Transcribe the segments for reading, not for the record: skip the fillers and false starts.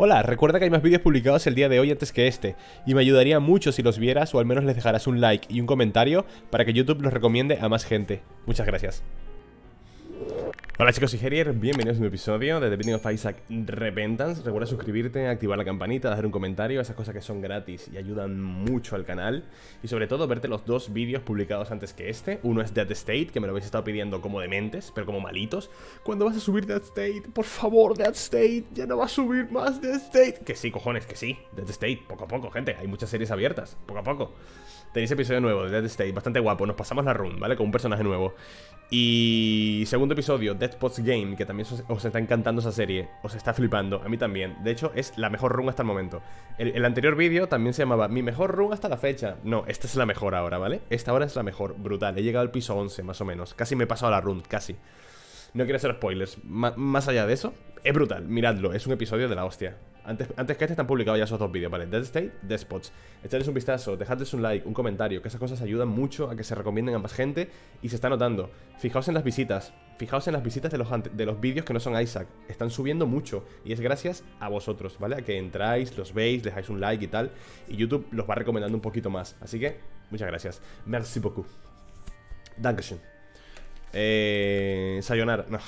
Hola, recuerda que hay más vídeos publicados el día de hoy antes que este, y me ayudaría mucho si los vieras o al menos les dejarás un like y un comentario para que YouTube los recomiende a más gente. Muchas gracias. Hola chicos, soy Herier, bienvenidos a un nuevo episodio de The Binding of Isaac Repentance. Recuerda suscribirte, activar la campanita, dejar un comentario, esas cosas que son gratis y ayudan mucho al canal. Y sobre todo verte los dos vídeos publicados antes que este. Uno es Dead State, que me lo habéis estado pidiendo como dementes, pero como malitos. ¿Cuándo vas a subir Dead State? Por favor, Dead State, ya no va a subir más Dead State. Que sí, cojones, que sí, Dead State, poco a poco, gente, hay muchas series abiertas, poco a poco. Tenéis episodio nuevo de Dead State, bastante guapo, nos pasamos la run, ¿vale? Con un personaje nuevo. Y segundo episodio, Dead Spots Game, que también os está encantando esa serie, os está flipando, a mí también. De hecho, es la mejor run hasta el momento. El anterior vídeo también se llamaba Mi mejor run hasta la fecha. No, esta es la mejor ahora, ¿vale? Esta ahora es la mejor, brutal. He llegado al piso 11, más o menos. Casi me he pasado la run, casi. No quiero hacer spoilers. Más allá de eso, es brutal, miradlo, es un episodio de la hostia. Antes que este están publicados ya esos dos vídeos, ¿vale? Dead State, Dead Spots. Echadles un vistazo, dejadles un like, un comentario, que esas cosas ayudan mucho a que se recomienden a más gente y se está notando. Fijaos en las visitas, de los vídeos que no son Isaac. Están subiendo mucho y es gracias a vosotros, ¿vale? A que entráis, los veis, dejáis un like y tal. Y YouTube los va recomendando un poquito más. Así que, muchas gracias. Merci beaucoup. Dankeschön. Sayonara, no.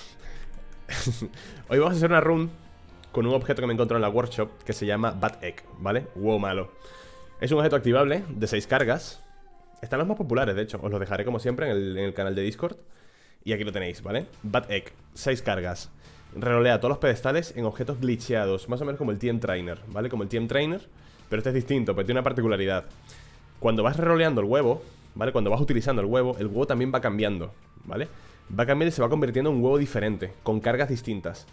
Hoy vamos a hacer una run con un objeto que me encontré en la workshop que se llama Bad Egg, ¿vale? Wow, malo. Es un objeto activable de 6 cargas. Están los más populares, de hecho. Os lo dejaré como siempre en el canal de Discord. Y aquí lo tenéis, ¿vale? Bad Egg, 6 cargas. Rerolea todos los pedestales en objetos glitcheados, más o menos como el TM Trainer, ¿vale? Como el TM Trainer, pero este es distinto, pero tiene una particularidad. Cuando vas reroleando el huevo, ¿vale? Cuando vas utilizando el huevo también va cambiando, ¿vale? Va cambiando y se va convirtiendo en un huevo diferente, con cargas distintas.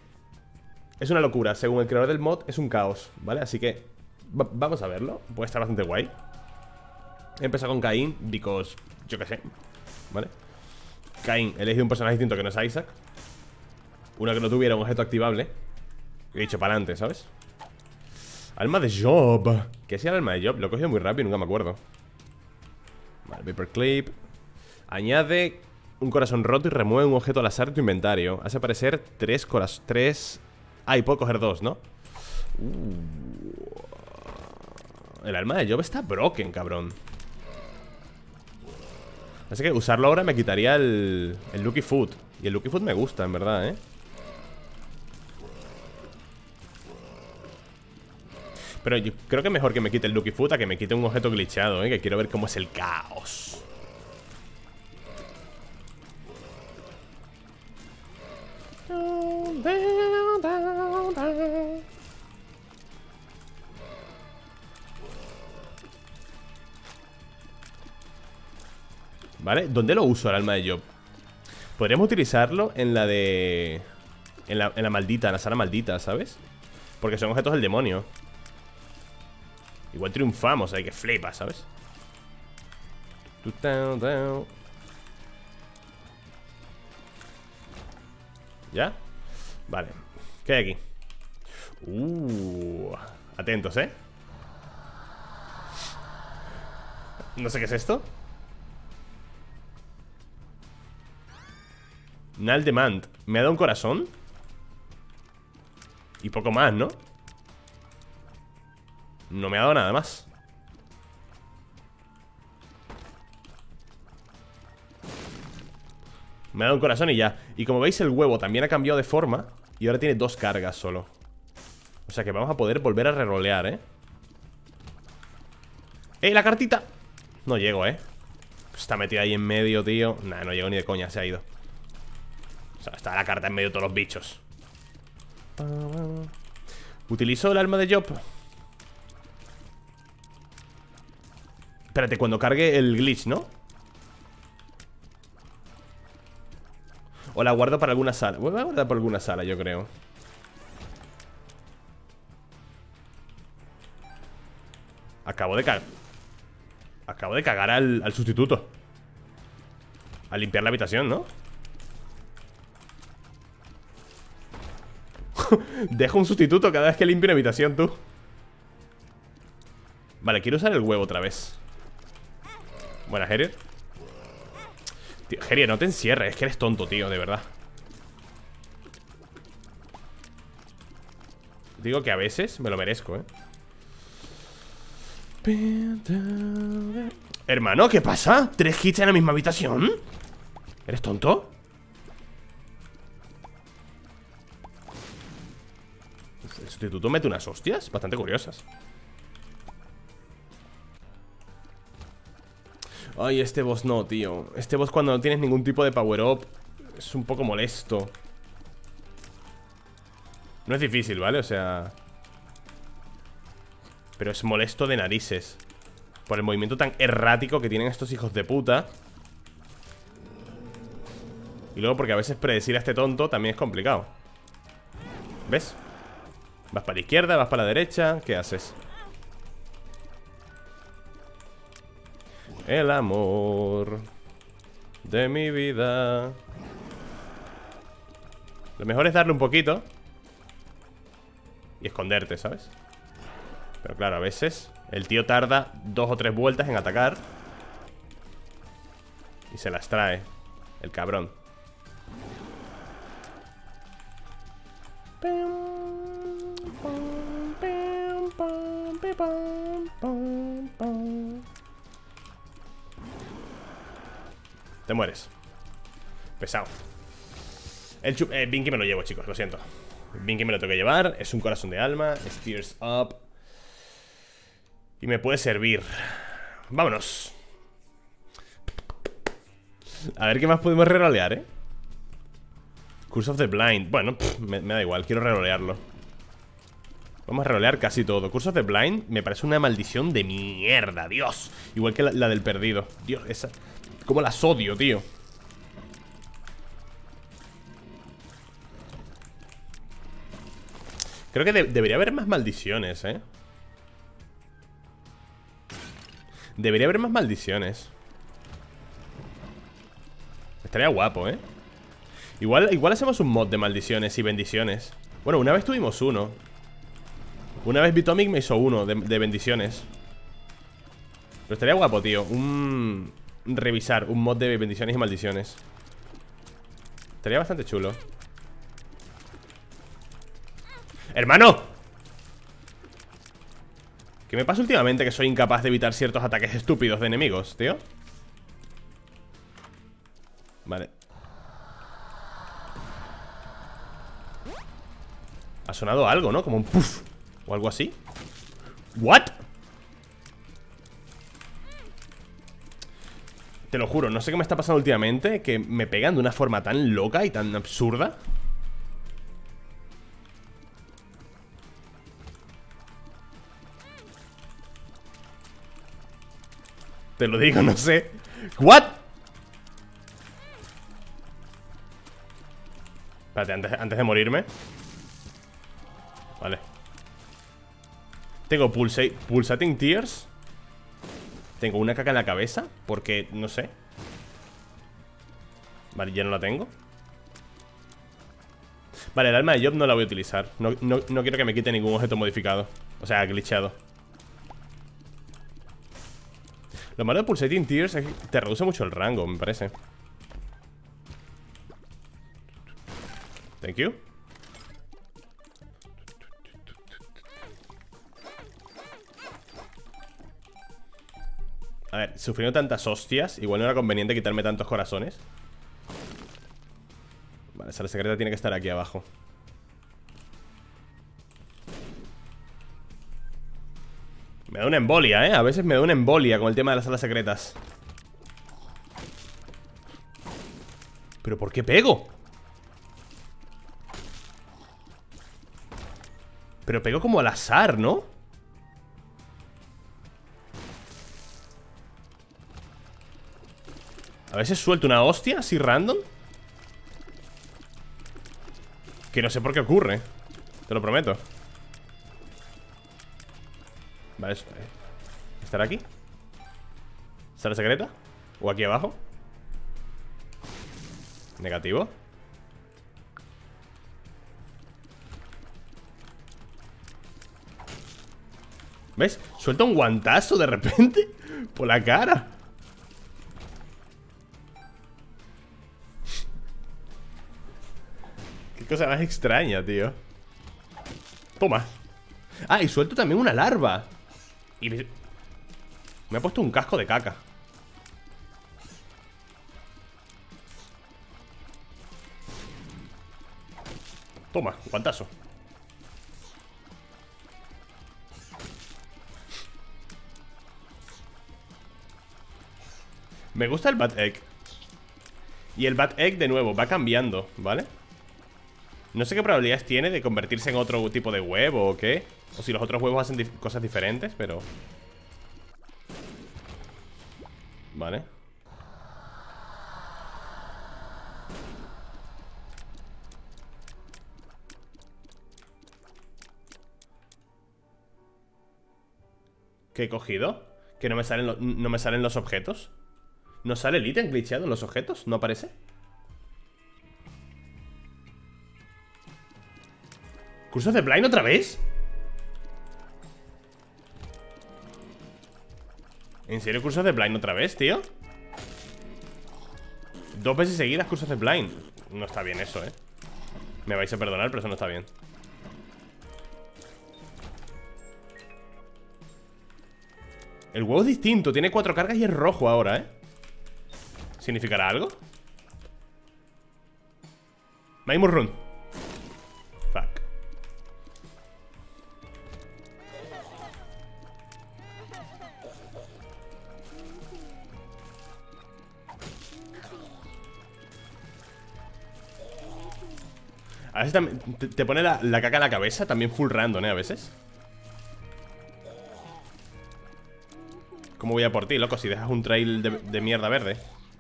Es una locura, según el creador del mod es un caos, ¿vale? Así que vamos a verlo, puede estar bastante guay. He empezado con Caín, because yo qué sé, ¿vale? Caín, he elegido un personaje distinto que no es Isaac. Uno que no tuviera un objeto activable. He dicho para adelante, ¿sabes? Alma de Job. ¿Qué es el alma de Job? Lo he cogido muy rápido, nunca me acuerdo. Vale, paperclip. Añade un corazón roto y remueve un objeto al azar de tu inventario. Hace aparecer 3 corazones. Ah, y puedo coger 2, ¿no? El alma de Job está broken, cabrón. Así que usarlo ahora me quitaría el Lucky Food. Y el Lucky Food me gusta, en verdad, ¿eh? Pero yo creo que es mejor que me quite el Lucky Food a que me quite un objeto glitchado, ¿eh? Que quiero ver cómo es el caos. ¿Vale? ¿Dónde lo uso el alma de Job? Podríamos utilizarlo en la de... En la maldita, en la sala maldita, ¿sabes? Porque son objetos del demonio. Igual triunfamos, hay que flipa, ¿sabes? ¿Ya? Vale. ¿Qué hay aquí? Atentos, ¿eh? No sé qué es esto. Null Demand. ¿Me ha dado un corazón? Y poco más, ¿no? No me ha dado nada más. Me ha dado un corazón y ya. Y como veis el huevo también ha cambiado de forma. Y ahora tiene 2 cargas solo. O sea que vamos a poder volver a rerolear, ¿eh? ¡La cartita! No llego, ¿eh? Está metida ahí en medio, tío. Nah, no llego ni de coña, se ha ido. O sea, está la carta en medio de todos los bichos. Utilizo el alma de Job. Espérate, cuando cargue el glitch, ¿no? O la guardo para alguna sala. Voy a guardar para alguna sala, yo creo. Acabo de cagar al sustituto. A limpiar la habitación, ¿no? Dejo un sustituto cada vez que limpio una habitación, tú. Vale, quiero usar el huevo otra vez. Buena, Herier. Tío, Herier, no te encierres, es que eres tonto, tío, de verdad. Digo que a veces me lo merezco, Hermano, ¿qué pasa? ¿3 hits en la misma habitación? ¿Eres tonto? El sustituto mete unas hostias bastante curiosas. Ay, este boss no, tío. Este boss cuando no tienes ningún tipo de power up es un poco molesto. No es difícil, ¿vale? O sea... pero es molesto de narices por el movimiento tan errático que tienen estos hijos de puta. Y luego porque a veces predecir a este tonto también es complicado. ¿Ves? Vas para la izquierda, vas para la derecha. ¿Qué haces? El amor de mi vida. Lo mejor es darle un poquito y esconderte, ¿sabes? Pero claro, a veces el tío tarda 2 o 3 vueltas en atacar y se las trae el cabrón. Te mueres. Pesado. El Binky me lo llevo, chicos, lo siento. El Binky me lo tengo que llevar. Es un corazón de alma. Es Tears Up. Y me puede servir. Vámonos. A ver qué más podemos rerolear, Curse of the Blind. Bueno, me da igual, quiero rerolearlo. Vamos a rerolear casi todo. Curse of the Blind me parece una maldición de mierda, Dios. Igual que la del perdido. Dios, esa... cómo las odio, tío. Creo que debería haber más maldiciones, Debería haber más maldiciones. Estaría guapo, Igual hacemos un mod de maldiciones y bendiciones. Bueno, una vez tuvimos uno. Una vez Bitomic me hizo uno de bendiciones. Pero estaría guapo, tío. Revisar un mod de bendiciones y maldiciones. Estaría bastante chulo. ¡Hermano! ¿Qué me pasa últimamente que soy incapaz de evitar ciertos ataques estúpidos de enemigos, tío? Vale. Ha sonado algo, ¿no? Como un puff o algo así. ¿What? Te lo juro, no sé qué me está pasando últimamente, que me pegan de una forma tan loca y tan absurda. Te lo digo, no sé. ¿What? Espérate, antes de morirme. Vale. Tengo Pulsating Tears. Tengo una caca en la cabeza. Porque, no sé. Vale, ya no la tengo. Vale, el alma de Job no la voy a utilizar. No quiero que me quite ningún objeto modificado. O sea, glitchado. Lo malo de Pulsating Tears es que te reduce mucho el rango, me parece. Thank you. A ver, sufriendo tantas hostias, igual no era conveniente quitarme tantos corazones. Vale, esa secreta tiene que estar aquí abajo. Me da una embolia, A veces me da una embolia con el tema de las salas secretas. ¿Pero por qué pego? Pero pego como al azar, ¿no? A veces suelto una hostia así random que no sé por qué ocurre. Te lo prometo. Vale, ¿estará aquí? ¿Sala secreta? ¿O aquí abajo? Negativo. ¿Ves? Suelta un guantazo de repente por la cara. Qué cosa más extraña, tío. Toma. Ah, y suelto también una larva. Y me ha puesto un casco de caca. Toma, guantazo. Me gusta el Bat Egg. Y el Bat Egg, de nuevo, va cambiando, ¿vale? No sé qué probabilidades tiene de convertirse en otro tipo de huevo o qué. O si los otros huevos hacen cosas diferentes, pero... Vale. ¿Qué he cogido? Que no me salen los objetos. ¿No sale el ítem glitcheado en los objetos? ¿No aparece? ¿Cursos de Blind otra vez? ¿En serio cursos de Blind otra vez, tío? 2 veces seguidas cursos de Blind. No está bien eso, Me vais a perdonar, pero eso no está bien. El huevo es distinto, tiene 4 cargas y es rojo ahora, ¿Significará algo? Maimur Run. Fuck. A veces también te pone la caca en la cabeza. También full random, a veces. ¿Cómo voy a por ti, loco? Si dejas un trail de mierda verde.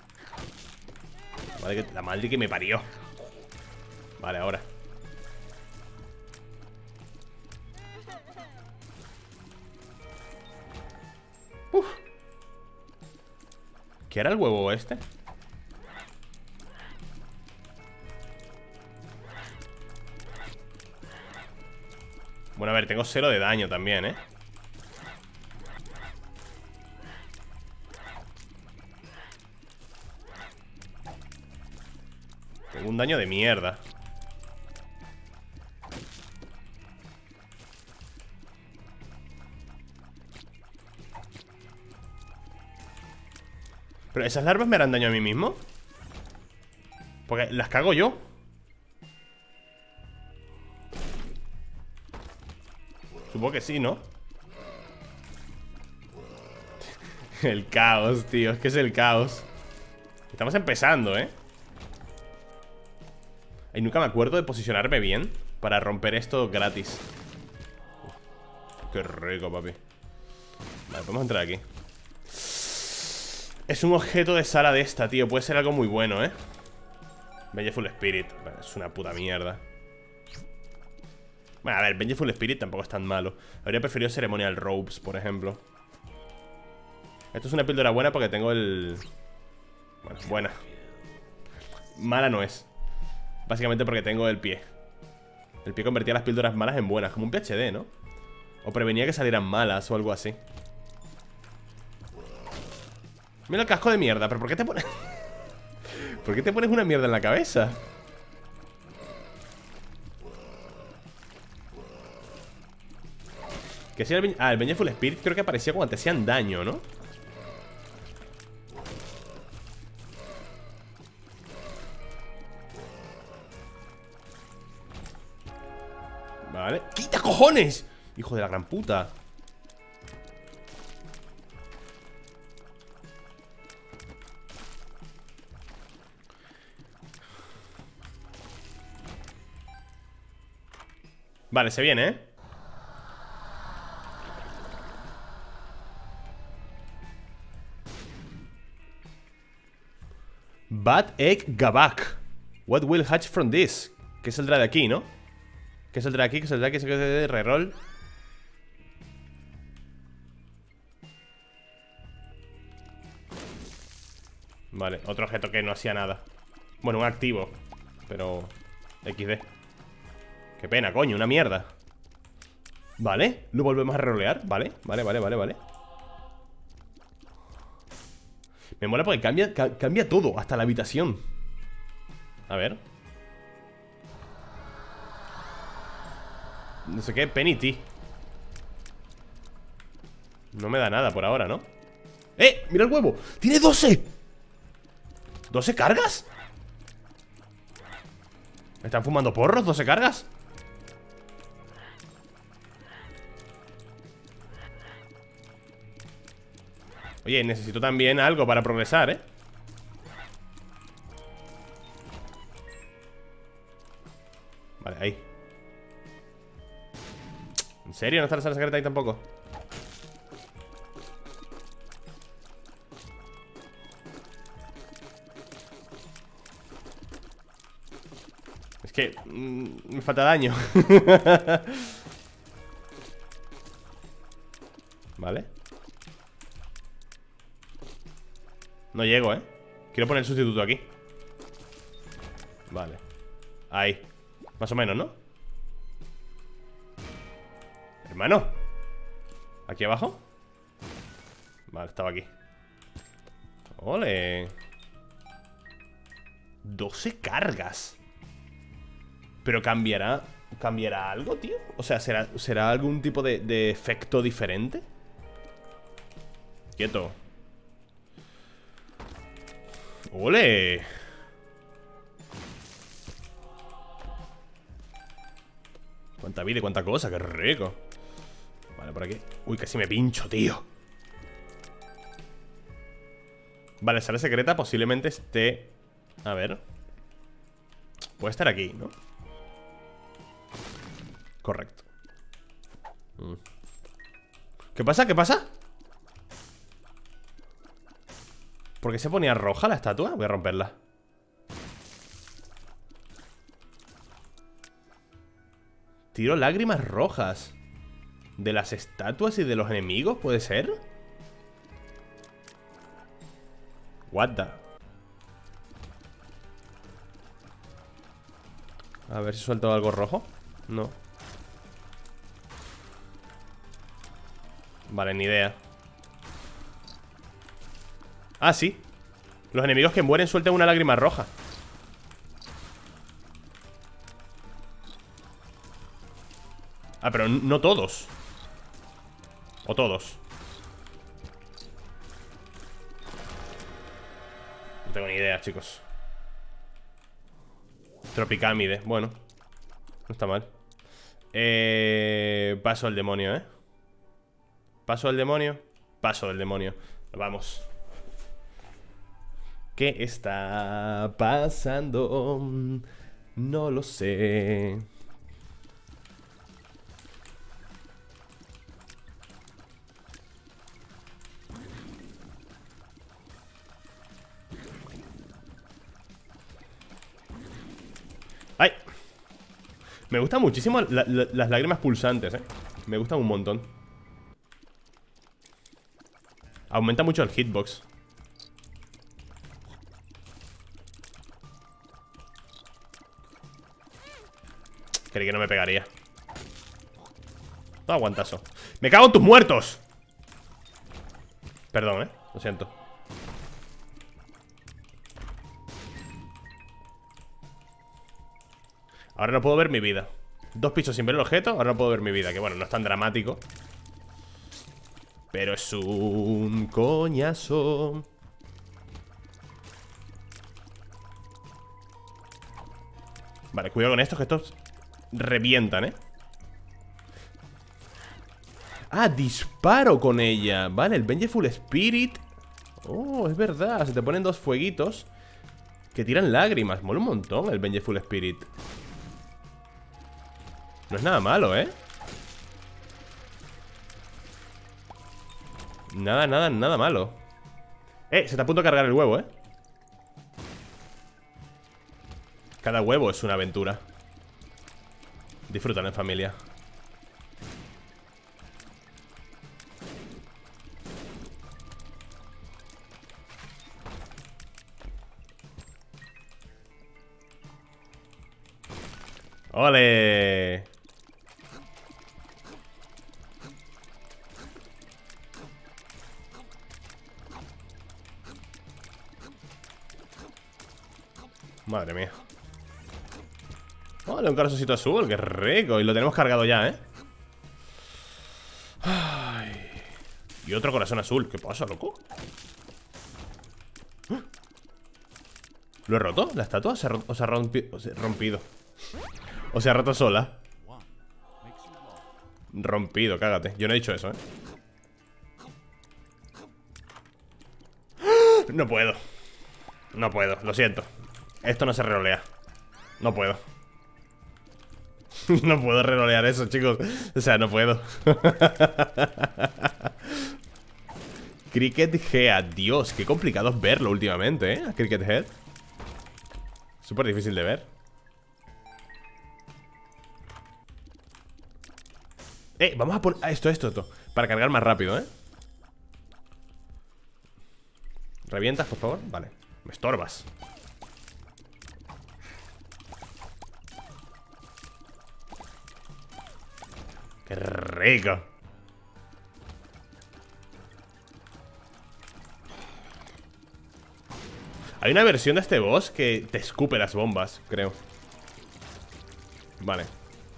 La madre que me parió. Vale, ahora. Uf. ¿Qué era el huevo este? Bueno, a ver, tengo 0 de daño también, Tengo un daño de mierda. ¿Pero esas larvas me harán daño a mí mismo? Porque las cago yo. Supongo que sí, ¿no? El caos, tío. Es que es el caos. Estamos empezando, Y nunca me acuerdo de posicionarme bien para romper esto gratis. Qué rico, papi. Vale, podemos entrar aquí. Es un objeto de sala de esta, tío. Puede ser algo muy bueno, Vengeful Spirit. Bueno, es una puta mierda. Bueno, a ver, Vengeful Spirit tampoco es tan malo. Habría preferido Ceremonial Robes, por ejemplo. Esto es una píldora buena porque tengo el... Bueno, buena. Mala no es. Básicamente porque tengo el pie. El pie convertía las píldoras malas en buenas. Como un PhD, ¿no? O prevenía que salieran malas o algo así. Mira el casco de mierda. ¿Pero por qué te pones... ¿Por qué te pones una mierda en la cabeza? Que si el Vengeful Spirit creo que aparecía cuando te hacían daño, ¿no? Vale. ¡Quita, cojones! Hijo de la gran puta. Vale, se viene, Bat Egg Gabak. What will hatch from this? ¿Qué saldrá de aquí, no? ¿Qué saldrá de aquí? ¿Qué saldrá de aquí? ¿Qué saldrá de reroll? Vale, otro objeto que no hacía nada. Bueno, un activo. Pero... XD. Qué pena, coño, una mierda. Vale, lo volvemos a rerolear. Vale. Me mola porque cambia todo, hasta la habitación. A ver. No sé qué, Penny Tea. No me da nada por ahora, ¿no? ¡Eh! ¡Mira el huevo! ¡Tiene 12! ¿12 cargas? ¿Me están fumando porros? ¿12 cargas? Oye, necesito también algo para progresar, ¿eh? Vale, ahí. ¿En serio? ¿No está la sala secreta ahí tampoco? Es que me falta daño. Vale. No llego, ¿eh? Quiero poner el sustituto aquí. Vale. Ahí. Más o menos, ¿no? Hermano. ¿Aquí abajo? Vale, estaba aquí. ¡Ole! 12 cargas. Pero cambiará. ¿Cambiará algo, tío? O sea, ¿será algún tipo de efecto diferente? Quieto. ¡Ole! Cuánta vida y cuánta cosa, qué rico. Vale, por aquí. Uy, casi me pincho, tío. Vale, sala secreta posiblemente esté... A ver. Puede estar aquí, ¿no? Correcto. ¿Qué pasa? ¿Qué pasa? ¿Por qué se ponía roja la estatua? Voy a romperla. Tiro lágrimas rojas. ¿De las estatuas y de los enemigos? ¿Puede ser? What the... A ver si suelto algo rojo. No. Vale, ni idea. Ah, sí. Los enemigos que mueren sueltan una lágrima roja. Ah, pero no todos. O todos. No tengo ni idea, chicos. Tropicámide, bueno. No está mal. Paso al demonio, ¿eh? Paso al demonio. Paso del demonio. Vamos. ¿Qué está pasando? No lo sé. ¡Ay! Me gustan muchísimo las lágrimas pulsantes, ¿eh? Me gustan un montón. Aumenta mucho el hitbox. Creí que no me pegaría. Todo aguantazo. ¡Me cago en tus muertos! Perdón, lo siento. Ahora no puedo ver mi vida. 2 pisos sin ver el objeto, ahora no puedo ver mi vida. Que bueno, no es tan dramático, pero es un coñazo. Vale, cuidado con estos, que estos revientan, ¿eh? Ah, disparo con ella. Vale, el Vengeful Spirit. Oh, es verdad, se te ponen 2 fueguitos que tiran lágrimas. Mola un montón el Vengeful Spirit. No es nada malo, ¿eh? Nada malo. Se está a punto de cargar el huevo, ¿eh? Cada huevo es una aventura. Disfrutan en familia. ¡Ole! Madre mía. Vale, un corazoncito azul, qué rico. Y lo tenemos cargado ya, ¿eh? Ay. otro corazón azul. ¿Qué pasa, loco? ¿Lo he roto? ¿La estatua o se ha rompido? O se ha roto sola. Rompido, cágate. Yo no he dicho eso, No puedo. No puedo, lo siento. Esto no se rerolea. No puedo. No puedo rerolear eso, chicos. O sea, no puedo. Cricket Head. Dios, qué complicado es verlo últimamente, ¿eh? Cricket Head. Súper difícil de ver. Vamos a poner... Esto. Para cargar más rápido, ¿eh? ¿Revientas, por favor? Vale. Me estorbas. ¡Qué rico! Hay una versión de este boss que te escupe las bombas, creo. Vale.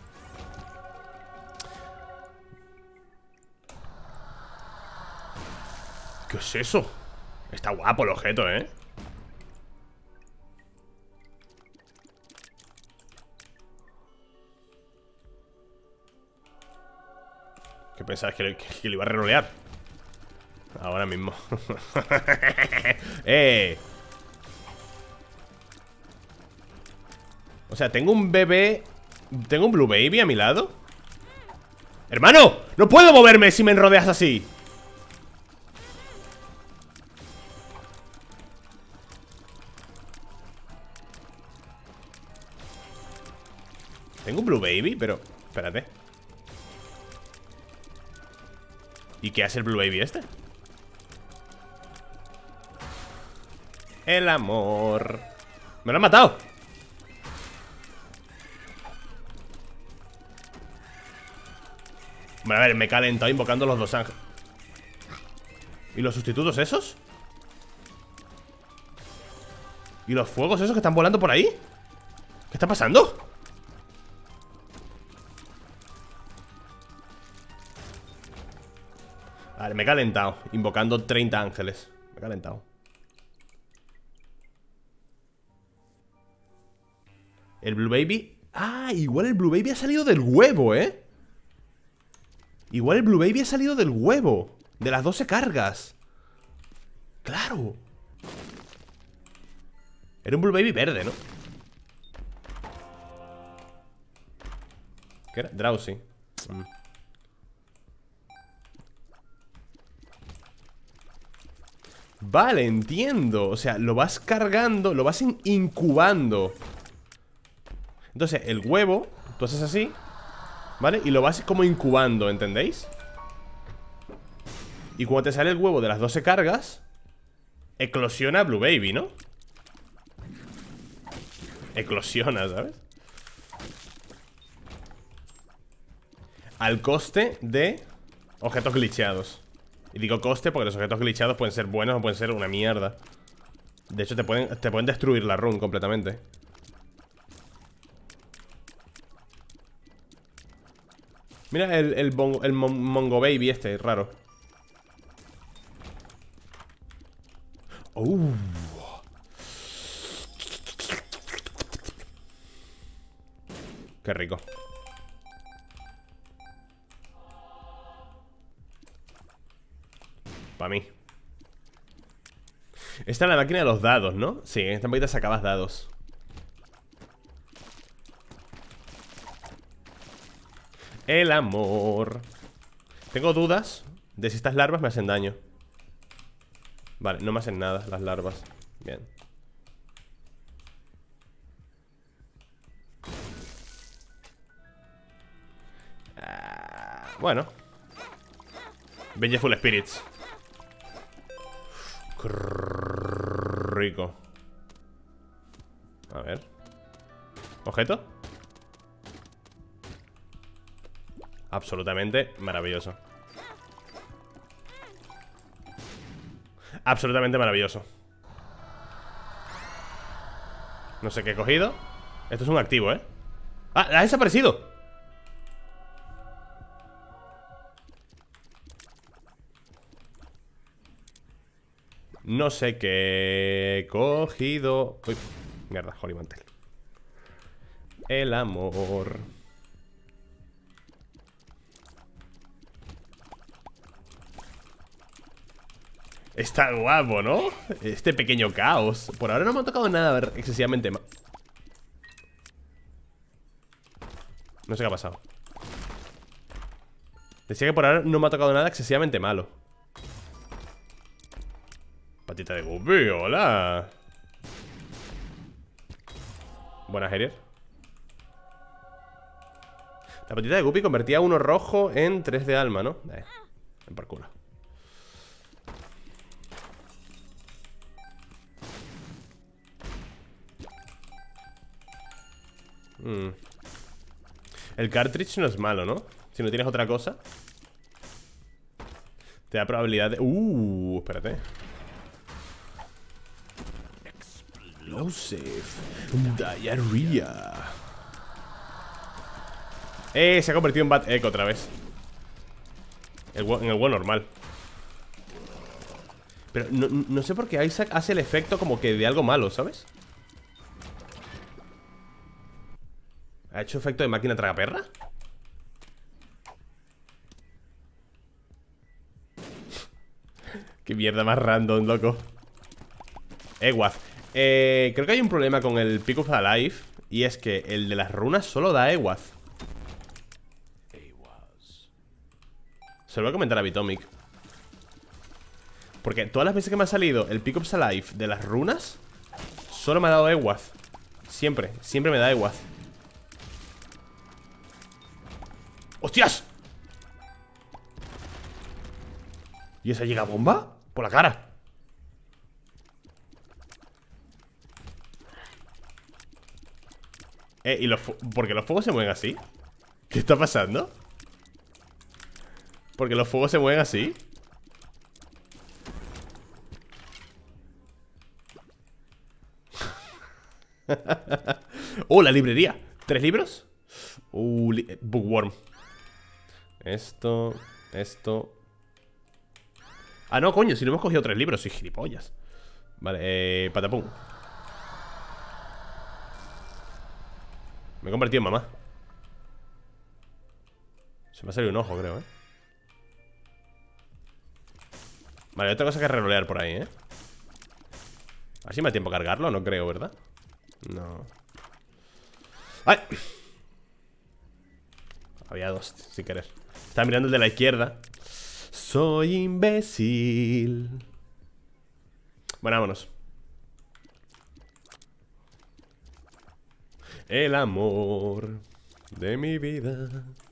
¿Qué es eso? Está guapo el objeto, ¿eh? ¿Qué pensabas? ¿Que lo iba a rerolear? Ahora mismo. O sea, tengo un bebé. Tengo un Blue Baby a mi lado. ¡Hermano! ¡No puedo moverme si me enrodeas así! Tengo un Blue Baby, pero... Espérate. ¿Y qué hace el Blue Baby este? El amor. ¡Me lo han matado! Bueno, a ver, me he calentado invocando los dos ángeles. ¿Y los sustitutos esos? ¿Y los fuegos esos que están volando por ahí? ¿Qué está pasando? Vale, me he calentado invocando 30 ángeles. Me he calentado. El Blue Baby... Ah, igual el Blue Baby ha salido del huevo, ¿eh? Igual el Blue Baby ha salido del huevo. De las 12 cargas. ¡Claro! Era un Blue Baby verde, ¿no? ¿Qué era? Drowsy. Vale, entiendo. O sea, lo vas cargando, lo vas incubando. Entonces, el huevo, tú haces así, ¿vale? Y lo vas como incubando, ¿entendéis? Y cuando te sale el huevo de las 12 cargas, eclosiona Blue Baby, ¿no? Eclosiona, ¿sabes? Al coste de objetos glitcheados. Y digo coste porque los objetos glitcheados pueden ser buenos o pueden ser una mierda. De hecho, te pueden destruir la run completamente. Mira el Mongo Baby este, raro. Qué rico. Para mí. Esta es la máquina de los dados, ¿no? Sí, en esta máquina sacabas dados. El amor. Tengo dudas de si estas larvas me hacen daño. Vale, no me hacen nada las larvas. Bien. Bueno. Vengeful Spirits. Rico. A ver. ¿Objeto? Absolutamente maravilloso. Absolutamente maravilloso. No sé qué he cogido. Esto es un activo, ¿eh? ¡Ah! ¡Ha desaparecido! No sé qué he cogido. Uy, mierda, Holy Mantle. El amor. Está guapo, ¿no? Este pequeño caos. Por ahora no me ha tocado nada excesivamente mal. No sé qué ha pasado. Decía que por ahora no me ha tocado nada excesivamente malo. Patita de Guppy, hola. Buenas, Herier. La patita de Guppy convertía uno rojo en 3 de alma, ¿no? En por culo. El cartridge no es malo, ¿no? Si no tienes otra cosa, te da probabilidad de... espérate. Explosive Diarrhea. Se ha convertido en Bad Echo otra vez. En el WoW normal. Pero no sé por qué Isaac hace el efecto como que de algo malo, ¿sabes? ¿Ha hecho efecto de máquina tragaperra? Qué mierda más random, loco. Egwaz. Creo que hay un problema con el Pick of Alive. Y es que el de las runas solo da Egwaz. Se lo voy a comentar a Bitomic. Porque todas las veces que me ha salido el Pick of Alive de las runas, solo me ha dado Egwaz. Siempre, siempre me da Egwaz. ¡Hostias! ¿Y esa llega bomba? Por la cara. ¿Y por qué los fuegos se mueven así? ¿Qué está pasando? ¿Por qué los fuegos se mueven así? ¡Oh, la librería! ¿3 libros? Bookworm. Esto. Ah, no, coño, si no hemos cogido 3 libros, soy gilipollas. Vale, patapum. Me he convertido en mamá. Se me ha salido un ojo, creo, Vale, hay otra cosa que rerolear por ahí, Así me da tiempo a cargarlo, no creo, ¿verdad? No. ¡Ay! Había 2, sin querer. Estaba mirando el de la izquierda. Soy imbécil. Bueno, vámonos. El amor de mi vida.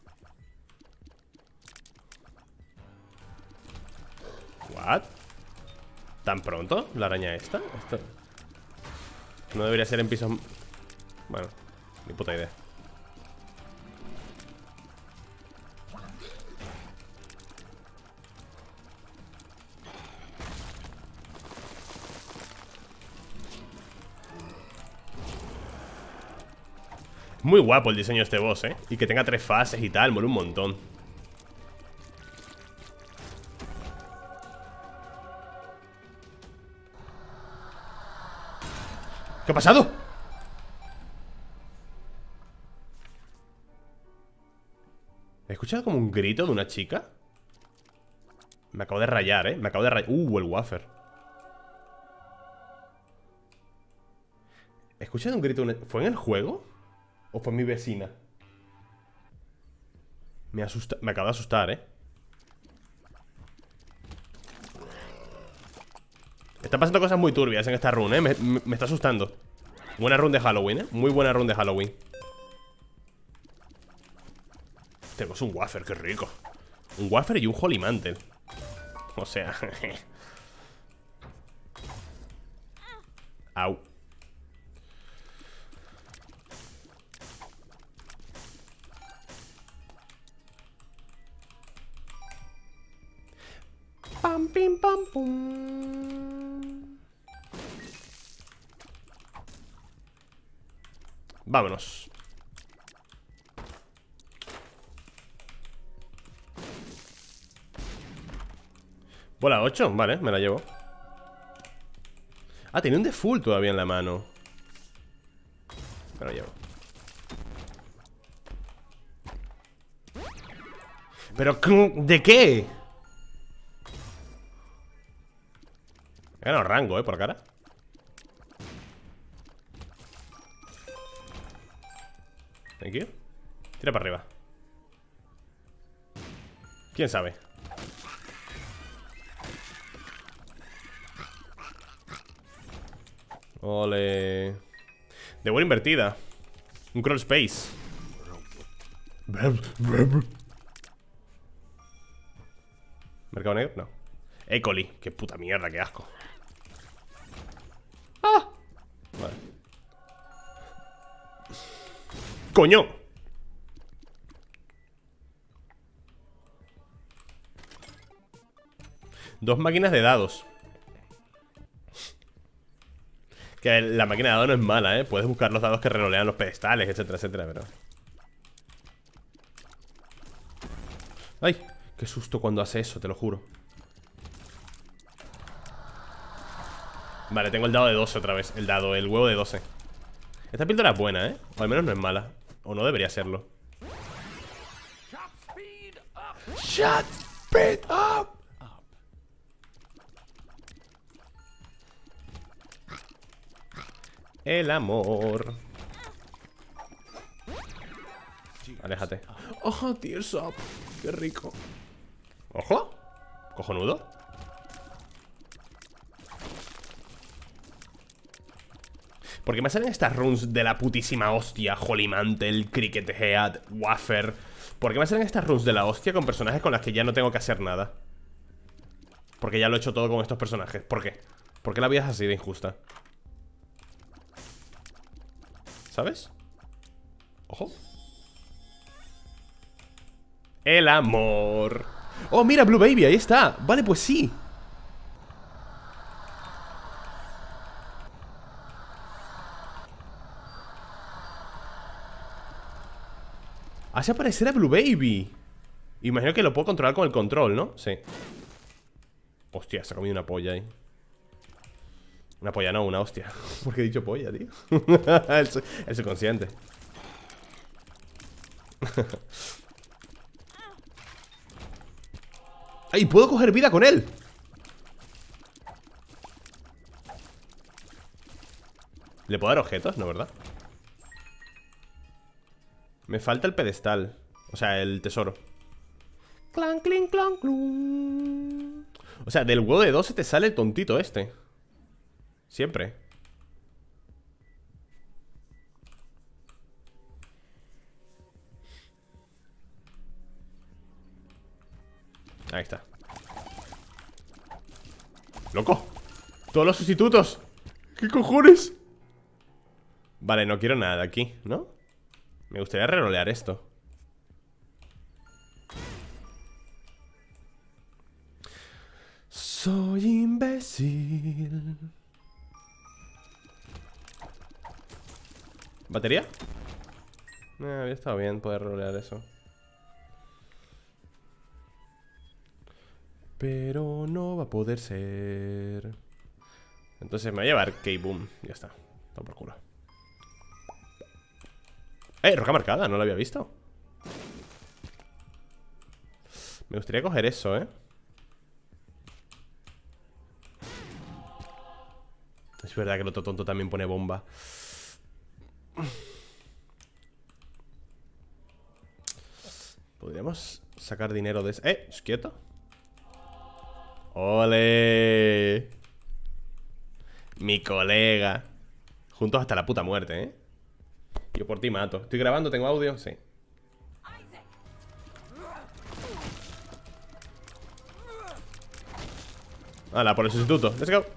¿What? ¿Tan pronto? ¿La araña esta? Esto no debería ser en pisos... Bueno, ni puta idea. Muy guapo el diseño de este boss, y que tenga 3 fases y tal, mola un montón. ¿Qué ha pasado? ¿He escuchado como un grito de una chica? Me acabo de rayar, me acabo de rayar. El wafer. ¿He escuchado un grito de una... ¿Fue en el juego? ¿O fue mi vecina? Me asusta... Me acabo de asustar, Están pasando cosas muy turbias en esta run, me está asustando. Buena run de Halloween, Muy buena run de Halloween. Tenemos un wafer, qué rico. Un wafer y un Holy Mantle. O sea... Au. Pam, pim, pam, pum. Vámonos. Bola 8, vale, me la llevo. Ah, tenía un default todavía en la mano. Me lo llevo. ¿Pero de qué? He ganado rango, por cara. Thank you. Tira para arriba. ¿Quién sabe? Ole. De buena invertida. Un crawl space. ¿Mercado negro? No. Ecoli. Qué puta mierda, qué asco. ¡Ah! Vale. ¡Coño! Dos máquinas de dados. Que la máquina de dados no es mala, ¿eh? Puedes buscar los dados que rerolean los pedestales, etcétera, etcétera, pero... ¡Ay! Qué susto cuando hace eso, te lo juro. Vale, tengo el dado de 12 otra vez. El huevo de 12. Esta píldora es buena, ¿eh? O al menos no es mala. O no debería serlo. Shut speed up. El amor. Aléjate. Ojo, tears up. Qué rico. Ojo. Cojonudo. ¿Por qué me salen estas runes de la putísima hostia? Holy Mantle, Cricket Head, Wafer. ¿Por qué me salen estas runes de la hostia con personajes con las que ya no tengo que hacer nada? Porque ya lo he hecho todo con estos personajes. ¿Por qué? ¿Por qué la vida es así de injusta? ¿Sabes? Ojo. El amor. Oh, mira, Blue Baby, ahí está. Vale, pues sí. Hace aparecer a Blue Baby. Imagino que lo puedo controlar con el control, ¿no? Sí. Hostia, se ha comido una polla ahí. Una polla no, una hostia. ¿Por qué he dicho polla, tío? el subconsciente. ¡Ay! ¡Puedo coger vida con él! ¿Le puedo dar objetos? No, ¿verdad? Me falta el pedestal. O sea, el tesoro. Clan, clink, clan, clun. O sea, del huevo de 12 te sale el tontito este. Siempre. Ahí está. ¡Loco! ¡Todos los sustitutos! ¿Qué cojones? Vale, no quiero nada de aquí, ¿no? Me gustaría rerolear esto. Soy imbécil. ¿Batería? Había estado bien poder rolear eso. Pero no va a poder ser. Entonces me voy a llevar K-Boom. Ya está. Toma por culo. Roca marcada, no la había visto. Me gustaría coger eso, Es verdad que el otro tonto también pone bomba. Podríamos sacar dinero de ese. ¿Quieto? ¡Ole! Mi colega. Juntos hasta la puta muerte, Yo por ti mato. ¿Estoy grabando? ¿Tengo audio? Sí. Hala, por el sustituto. Let's go.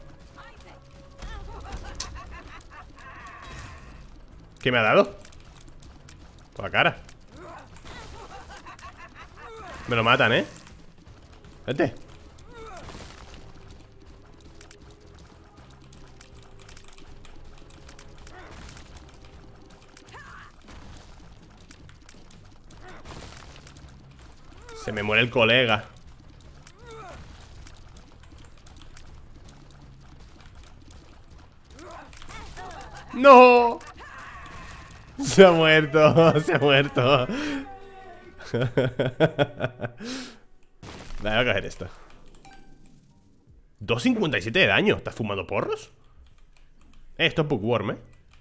¿Qué me ha dado? Por la cara. Me lo matan, Vete. Se me muere el colega. ¡No! Se ha muerto, se ha muerto. Vale, voy a coger esto. 2,57 de daño. ¿Estás fumando porros? Esto es bookworm,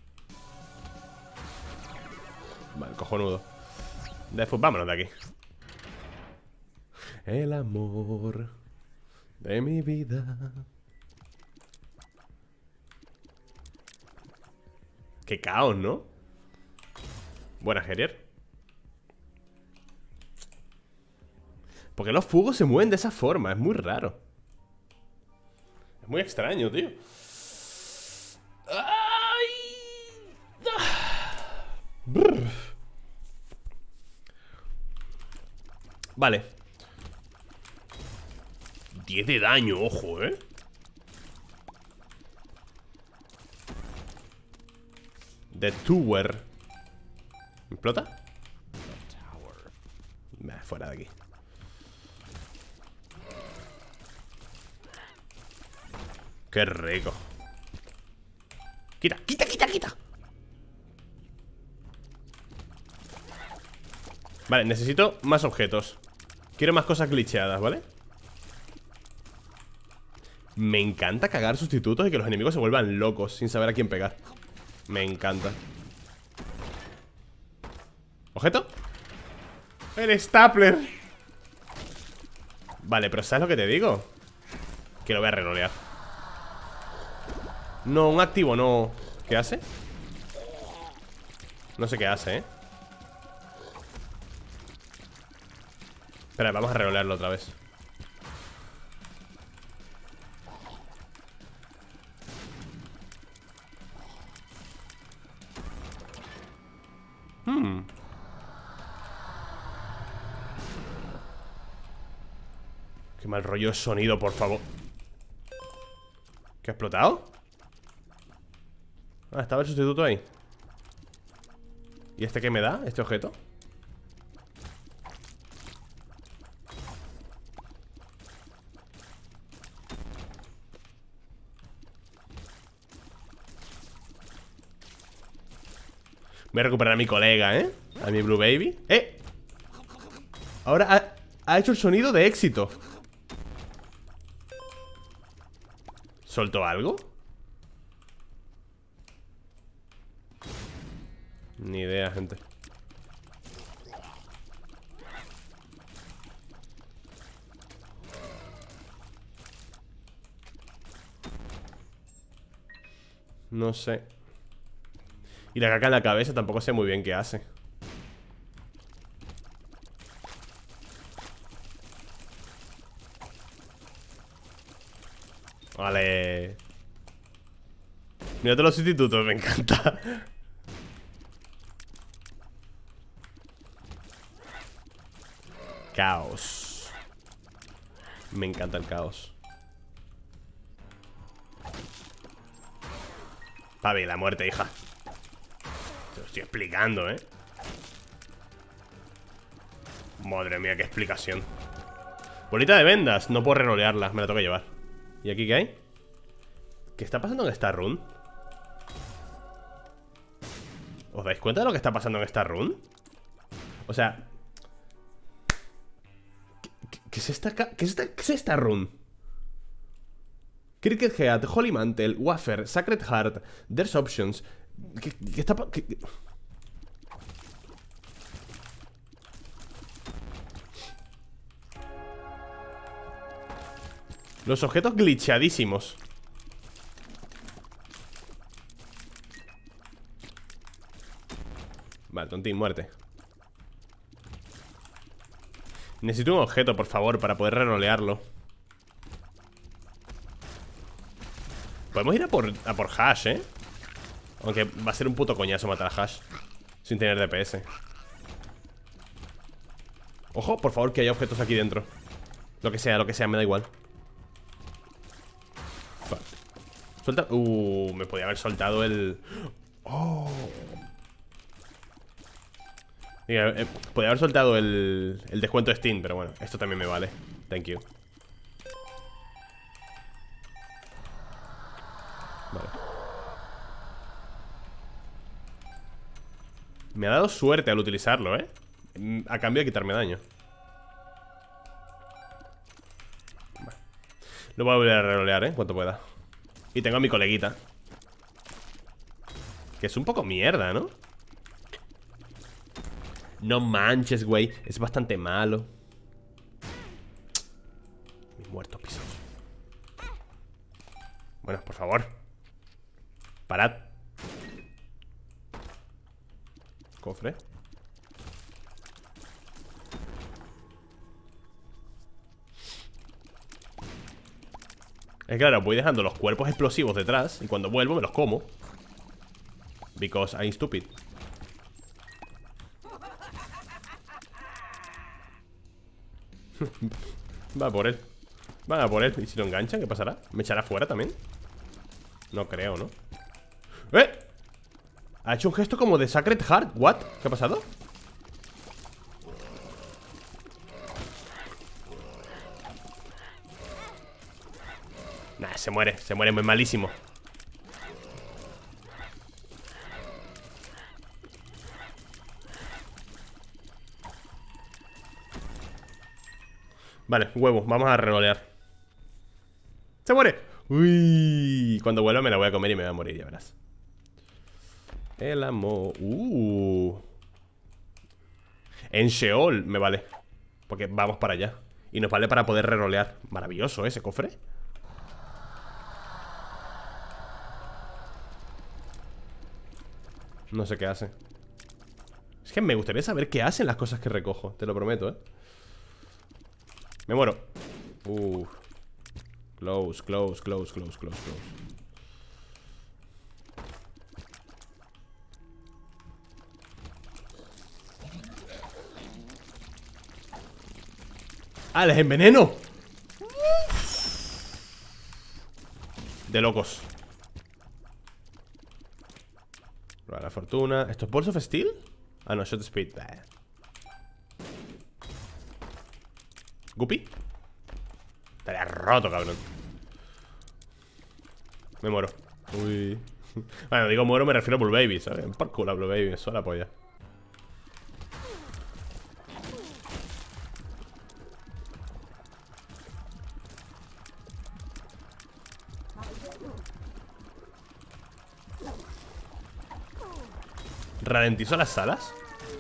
Vale, cojonudo. Vámonos de aquí. El amor de mi vida. Qué caos, ¿no? Buena, Herier. ¿Por qué los fugos se mueven de esa forma? Es muy raro. Es muy extraño, tío. ¡Ay! Brr. Vale. 10 de daño, ojo, The Tower. ¿Me explota? Fuera de aquí. Qué rico. Quita, quita, quita, quita. Vale, necesito más objetos. Quiero más cosas glitcheadas, ¿vale? Me encanta cagar sustitutos y que los enemigos se vuelvan locos sin saber a quién pegar. Me encanta. ¿Objeto? El stapler. Vale, pero ¿sabes lo que te digo? Que lo voy a rerolear. No, un activo no. ¿Qué hace? No sé qué hace, Espera, vamos a rerolearlo otra vez. Qué mal rollo de sonido, por favor. ¿Qué ha explotado? Ah, estaba el sustituto ahí. ¿Y este qué me da? ¿Este objeto? Voy a recuperar a mi colega, A mi Blue Baby. Ahora ha hecho el sonido de éxito. ¿Soltó algo? Ni idea, gente. No sé. Y la caca en la cabeza tampoco sé muy bien qué hace. Vale. Mírate los sustitutos, me encanta. Caos. Me encanta el caos. Papi, la muerte, hija. Te lo estoy explicando, Madre mía, qué explicación. Bolita de vendas, no puedo rerolearla, me la tengo que llevar. ¿Y aquí qué hay? ¿Qué está pasando en esta run? ¿Os dais cuenta de lo que está pasando en esta run? O sea, ¿qué es esta run? Cricket Head, Holy Mantle, Wafer, Sacred Heart, There's Options. ¿Qué está Los objetos glitchadísimos. Vale, tontín, muerte. Necesito un objeto, por favor, para poder rerolearlo. Podemos ir a por Hash, Aunque va a ser un puto coñazo matar a Hash sin tener DPS. Ojo, por favor, que haya objetos aquí dentro. Lo que sea, me da igual. Fuck. Suelta. Me podía haber soltado el... Oh. Podía haber soltado el descuento de Steam, pero bueno, esto también me vale. Thank you. Vale. Me ha dado suerte al utilizarlo, a cambio de quitarme daño. Vale. Lo voy a volver a rerolear, en cuanto pueda. Y tengo a mi coleguita, que es un poco mierda, ¿no? No manches, güey. Es bastante malo. Mis muertos pisos. Bueno, por favor. Parad. Cofre. Es claro, voy dejando los cuerpos explosivos detrás y cuando vuelvo me los como. Because I'm stupid. Va por él. Va por él. ¿Y si lo enganchan? ¿Qué pasará? ¿Me echará fuera también? No creo, ¿no? ¡Eh! Ha hecho un gesto como de Sacred Heart. ¿What? ¿Qué ha pasado? Nah, se muere muy malísimo. Vale, huevo, vamos a rerolear. ¡Se muere! Uy, cuando vuelva me la voy a comer y me voy a morir, ya verás. El amor. En Sheol me vale, porque vamos para allá. Y nos vale para poder rerolear. Maravilloso ese cofre. No sé qué hace. Es que me gustaría saber qué hacen las cosas que recojo. Te lo prometo, Me muero. Close, close, close, close, close, close. ¡Ah, les enveneno! De locos. Prueba la fortuna. ¿Esto es Balls of Steel? Ah, no, Shot Speed. ¿Guppy? Estaría roto, cabrón. Me muero. Uy. Bueno, digo muero, me refiero a Blue Baby, ¿sabes? Por culo a Blue Baby, eso la polla. ¿Ralentizo las salas?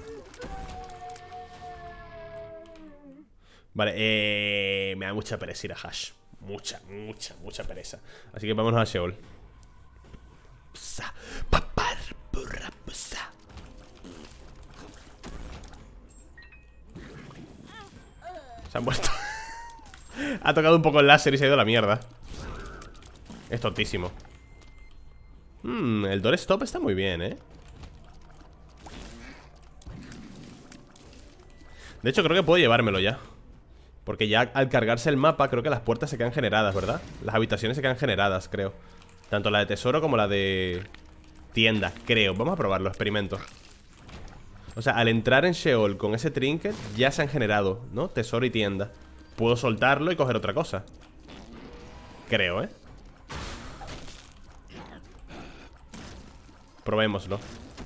Vale, me da mucha pereza ir a Hash. Mucha pereza. Así que vámonos a Sheol. Se ha muerto. Ha tocado un poco el láser y se ha ido a la mierda. Es tontísimo. El doorstop está muy bien, De hecho, creo que puedo llevármelo ya. Porque ya al cargarse el mapa, creo que las puertas se quedan generadas, ¿verdad? Las habitaciones se quedan generadas, creo. Tanto la de tesoro como la de tienda, creo. Vamos a probarlo, experimento. O sea, al entrar en Sheol con ese trinket, ya se han generado, ¿no? Tesoro y tienda. Puedo soltarlo y coger otra cosa. Creo, Probémoslo.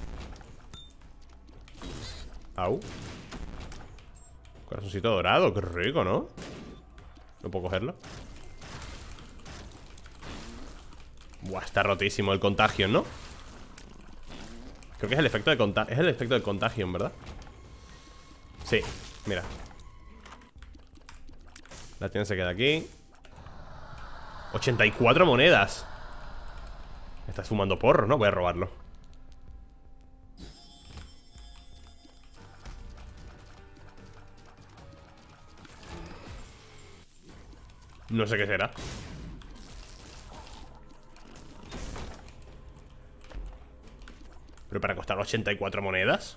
Au. Corazoncito dorado, qué rico, ¿no? No puedo cogerlo. Buah, está rotísimo el Contagion, ¿no? Creo que es el efecto de contagio. Es el efecto del Contagion, ¿verdad? Sí, mira. La tienda se queda aquí. 84 monedas. Me estás fumando porro, ¿no? Voy a robarlo. No sé qué será. Pero para costar 84 monedas.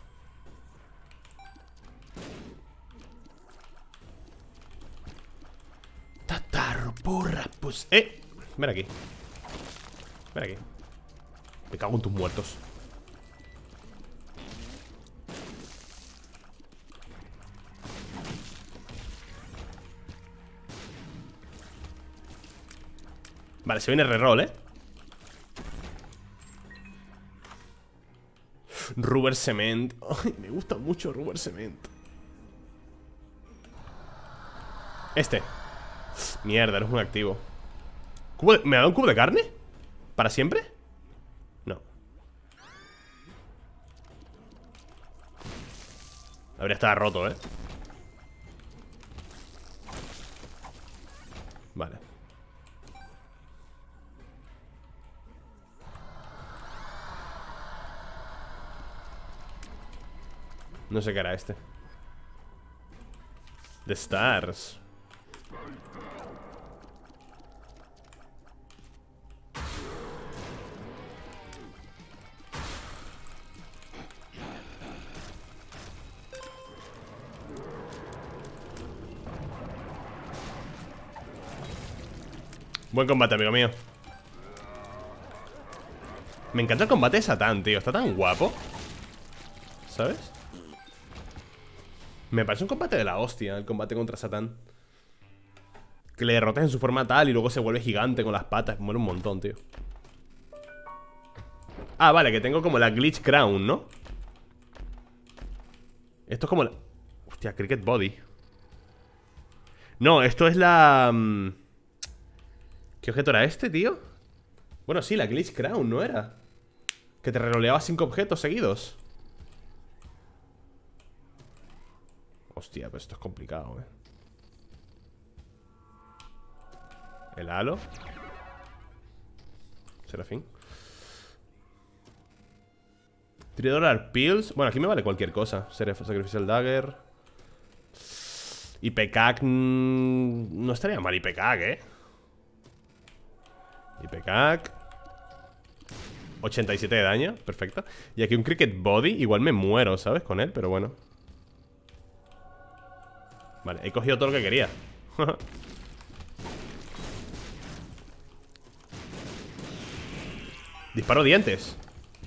Tatarro, porra, pues. Ven aquí. Ven aquí. Me cago en tus muertos. Vale, se viene reroll, Rubber Cement. Ay, me gusta mucho Rubber Cement. Este. Mierda, no es un activo. ¿Me ha dado un cubo de carne? ¿Para siempre? No. Habría estado roto, ¿eh? Vale. No sé qué era este. The Stars. Buen combate, amigo mío. Me encanta el combate de Satán, tío. Está tan guapo. ¿Sabes? Me parece un combate de la hostia, el combate contra Satán. Que le derrotes en su forma tal y luego se vuelve gigante con las patas. Muere un montón, tío. Ah, vale, que tengo como la Glitch Crown, ¿no? Esto es como la... Hostia, Cricket Body. No, esto es la... ¿Qué objeto era este, tío? Bueno, sí, la Glitch Crown, ¿no era? Que te reroleaba 5 objetos seguidos. Hostia, pues esto es complicado, El halo. Serafín. $3 pills. Bueno, aquí me vale cualquier cosa. Sacrificial Dagger. IPCAC. No estaría mal IPCAC, IPCAC. 87 de daño, perfecto. Y aquí un Cricket Body. Igual me muero, ¿sabes? Con él, pero bueno. Vale, he cogido todo lo que quería. Disparo dientes.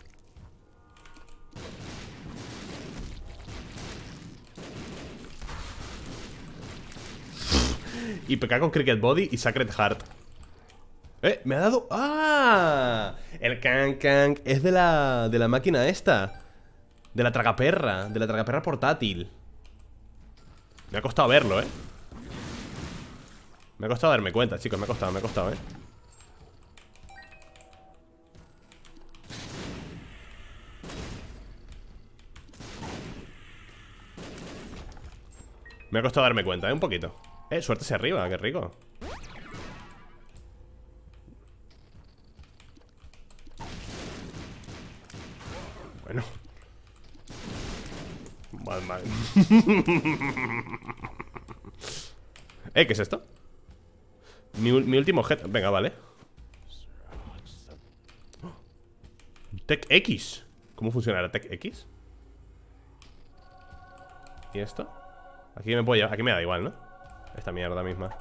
IPK con Cricket Body y Sacred Heart. Me ha dado... ¡Ah! El Kank es de la máquina esta. De la tragaperra. De la tragaperra portátil. Me ha costado verlo, Me ha costado darme cuenta, chicos. Me ha costado, Me ha costado darme cuenta, un poquito. Suerte hacia arriba, qué rico. Bueno. Mal. ¿Qué es esto? Mi último objeto. Venga, vale. Tech X. ¿Cómo funcionará Tech X? ¿Y esto? Aquí me puedo llevar. Aquí me da igual, ¿no? Esta mierda misma.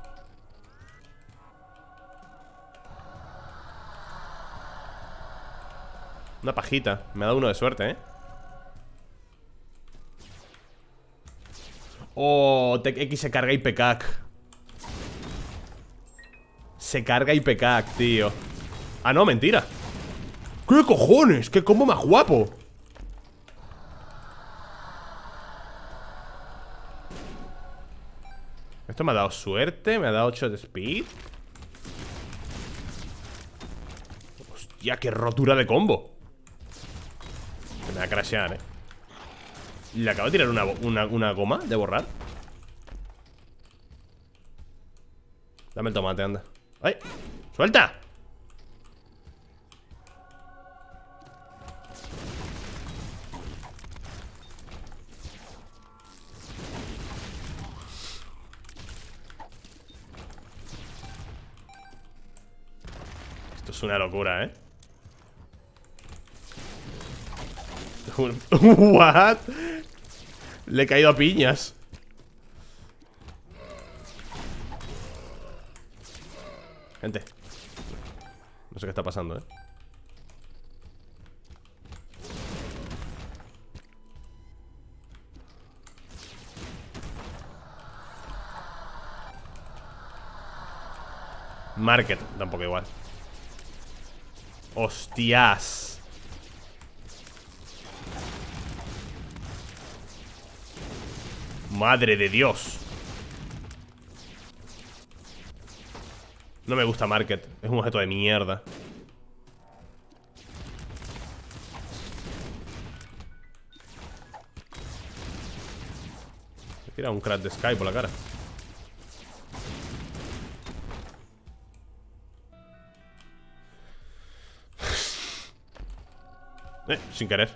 Una pajita. Me ha dado uno de suerte, Oh, Tech X se carga IPCAC. Se carga IPCAC, tío. Ah, no, mentira. ¿Qué cojones? ¿Qué combo más guapo? Esto me ha dado suerte. Me ha dado 8 de speed. Hostia, qué rotura de combo. Me va a crashear, Le acabo de tirar una goma de borrar. Dame el tomate, anda. ¡Ay! ¡Suelta! Esto es una locura, ¿What? Le he caído a piñas. Gente, no sé qué está pasando, Market, tampoco igual. Hostias. Madre de Dios. No me gusta Market. Es un objeto de mierda. Me tira un crack de Sky por la cara. Sin querer.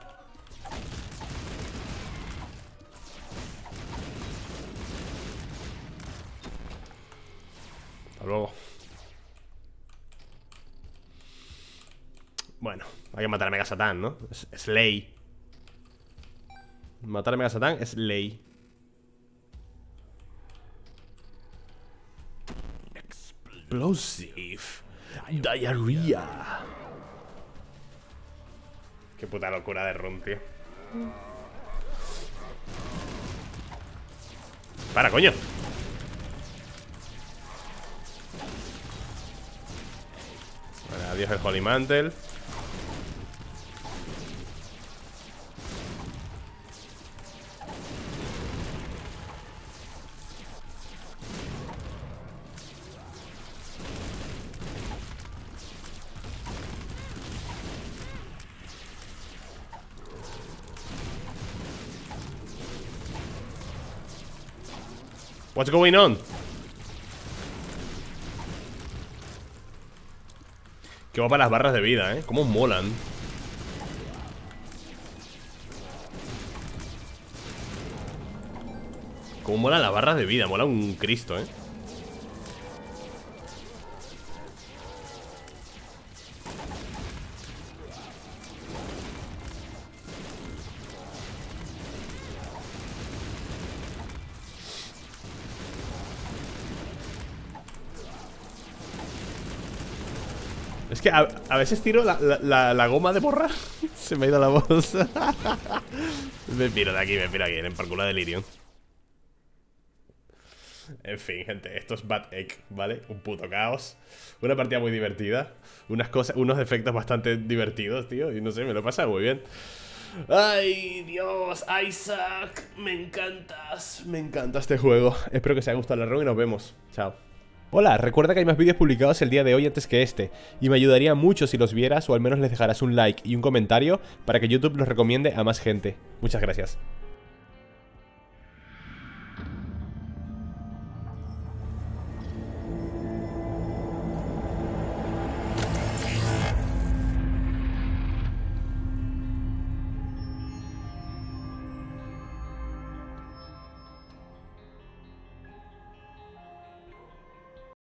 Hasta luego. Bueno, hay que matar a Mega Satán, ¿no? Es ley. Matar a Mega Satán es ley. Explosive Diarrhea. Qué puta locura de run, tío. Para, coño. Vale, adiós el Holy Mantle. What's going on? Qué guapa las barras de vida, cómo molan. Cómo molan las barras de vida, mola un Cristo, Es que a veces tiro la goma de borrar. Se me ha ido la voz. Me piro de aquí, en parcula delirium. En fin, gente, esto es Bad Egg, ¿vale? Un puto caos. Una partida muy divertida. Unos efectos bastante divertidos, tío. Y no sé, me lo pasa muy bien. ¡Ay, Dios! Isaac, me encantas. Me encanta este juego. Espero que os haya gustado la run y nos vemos. Chao. Hola, recuerda que hay más vídeos publicados el día de hoy antes que este, y me ayudaría mucho si los vieras o al menos les dejarás un like y un comentario para que YouTube los recomiende a más gente. Muchas gracias.